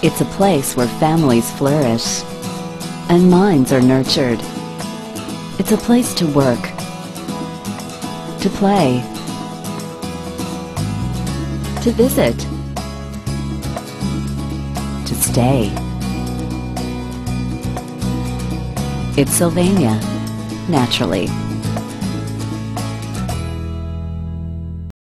It's a place where families flourish and minds are nurtured. It's a place to work, to play, to visit, to stay. It's Sylvania, naturally.